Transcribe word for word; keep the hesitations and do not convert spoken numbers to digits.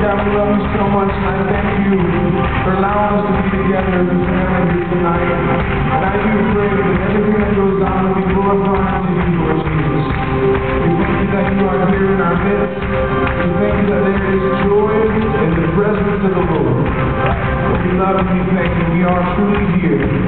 God, we love you so much, and I thank you for allowing us to be together as a family here tonight. And I do pray that everything that goes on will be glorifying to you, Lord Jesus. We thank you that you are here in our midst. We thank you that there is joy in the presence of the Lord. We love and we thank you. We are truly here.